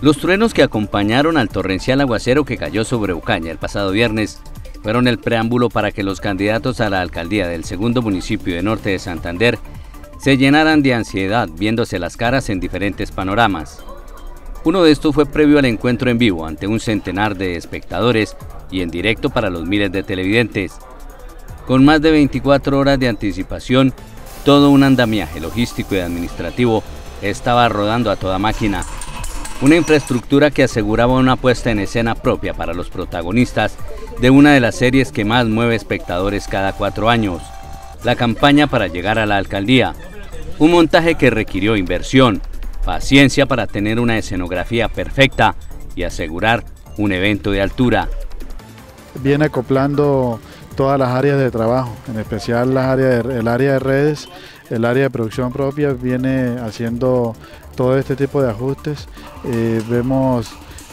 Los truenos que acompañaron al torrencial aguacero que cayó sobre Ocaña el pasado viernes fueron el preámbulo para que los candidatos a la alcaldía del segundo municipio de Norte de Santander se llenaran de ansiedad viéndose las caras en diferentes panoramas. Uno de estos fue previo al encuentro en vivo ante un centenar de espectadores y en directo para los miles de televidentes. Con más de 24 horas de anticipación, todo un andamiaje logístico y administrativo estaba rodando a toda máquina. Una infraestructura que aseguraba una puesta en escena propia para los protagonistas de una de las series que más mueve espectadores cada 4 años, la campaña para llegar a la alcaldía. Un montaje que requirió inversión, paciencia para tener una escenografía perfecta y asegurar un evento de altura. Viene acoplando todas las áreas de trabajo, en especial el área de redes, el área de producción propia, viene haciendo todo este tipo de ajustes. Vemos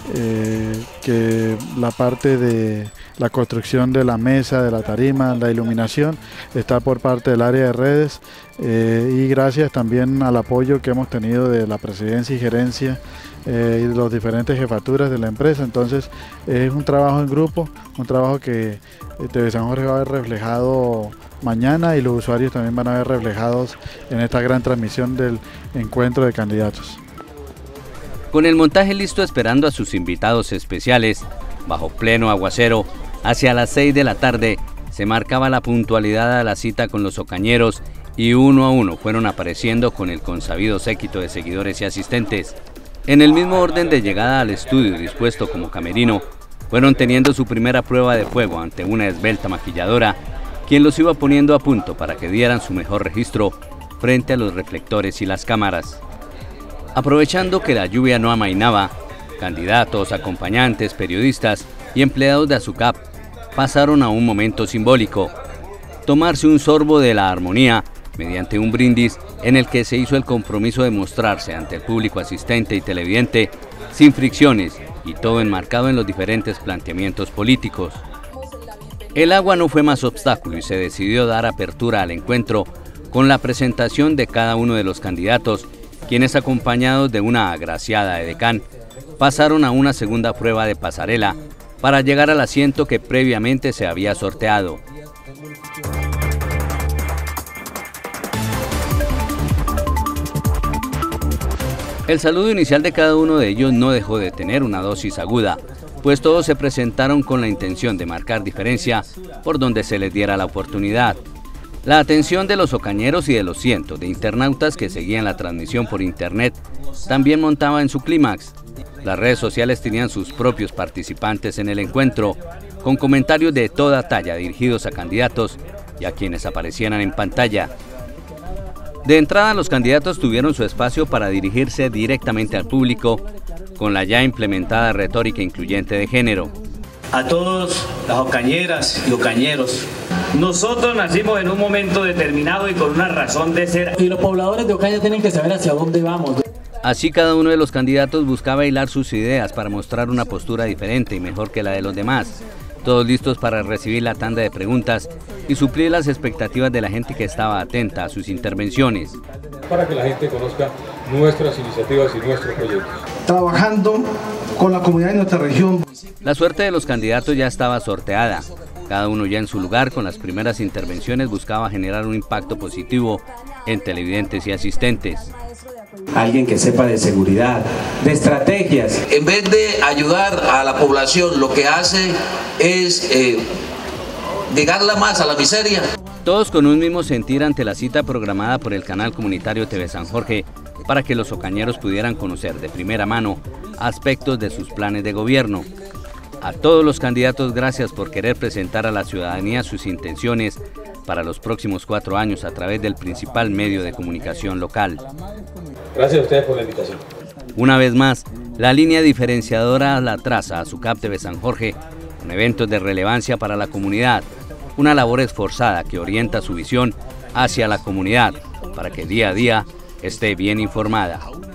que la parte de la construcción de la mesa, de la tarima, la iluminación, está por parte del área de redes y gracias también al apoyo que hemos tenido de la presidencia y gerencia y de las diferentes jefaturas de la empresa. Entonces es un trabajo en grupo, un trabajo que TV San Jorge va a ver reflejado mañana y los usuarios también van a ver reflejados en esta gran transmisión del encuentro de candidatos. Con el montaje listo esperando a sus invitados especiales, bajo pleno aguacero, hacia las 6 de la tarde se marcaba la puntualidad a la cita con los ocañeros y uno a uno fueron apareciendo con el consabido séquito de seguidores y asistentes. En el mismo orden de llegada al estudio dispuesto como camerino, fueron teniendo su primera prueba de fuego ante una esbelta maquilladora, quien los iba poniendo a punto para que dieran su mejor registro frente a los reflectores y las cámaras. Aprovechando que la lluvia no amainaba, candidatos, acompañantes, periodistas y empleados de Azucap pasaron a un momento simbólico: tomarse un sorbo de la armonía mediante un brindis en el que se hizo el compromiso de mostrarse ante el público asistente y televidente sin fricciones y todo enmarcado en los diferentes planteamientos políticos. El agua no fue más obstáculo y se decidió dar apertura al encuentro con la presentación de cada uno de los candidatos, quienes acompañados de una agraciada edecán pasaron a una segunda prueba de pasarela para llegar al asiento que previamente se había sorteado. El saludo inicial de cada uno de ellos no dejó de tener una dosis aguda, pues todos se presentaron con la intención de marcar diferencia por donde se les diera la oportunidad. La atención de los ocañeros y de los cientos de internautas que seguían la transmisión por internet también montaba en su clímax. Las redes sociales tenían sus propios participantes en el encuentro, con comentarios de toda talla dirigidos a candidatos y a quienes aparecieran en pantalla. De entrada, los candidatos tuvieron su espacio para dirigirse directamente al público, con la ya implementada retórica incluyente de género. A todos las ocañeras y ocañeros, nosotros nacimos en un momento determinado y con una razón de ser. Y los pobladores de Ocaña tienen que saber hacia dónde vamos. Así cada uno de los candidatos buscaba hilar sus ideas para mostrar una postura diferente y mejor que la de los demás. Todos listos para recibir la tanda de preguntas y suplir las expectativas de la gente que estaba atenta a sus intervenciones. Para que la gente conozca nuestras iniciativas y nuestros proyectos. Trabajando con la comunidad de nuestra región. La suerte de los candidatos ya estaba sorteada. Cada uno ya en su lugar, con las primeras intervenciones buscaba generar un impacto positivo en televidentes y asistentes. Alguien que sepa de seguridad, de estrategias. En vez de ayudar a la población, lo que hace es llegarla más a la miseria. Todos con un mismo sentir ante la cita programada por el canal comunitario TV San Jorge para que los ocañeros pudieran conocer de primera mano aspectos de sus planes de gobierno. A todos los candidatos, gracias por querer presentar a la ciudadanía sus intenciones para los próximos 4 años a través del principal medio de comunicación local. Gracias a ustedes por la invitación. Una vez más, la línea diferenciadora la traza Azucap TV San Jorge, con eventos de relevancia para la comunidad, una labor esforzada que orienta su visión hacia la comunidad para que día a día esté bien informada.